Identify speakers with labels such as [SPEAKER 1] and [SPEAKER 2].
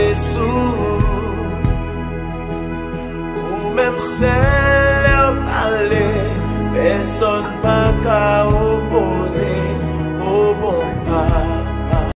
[SPEAKER 1] sous. Ou même celle parler, personne pas qu'à opposer.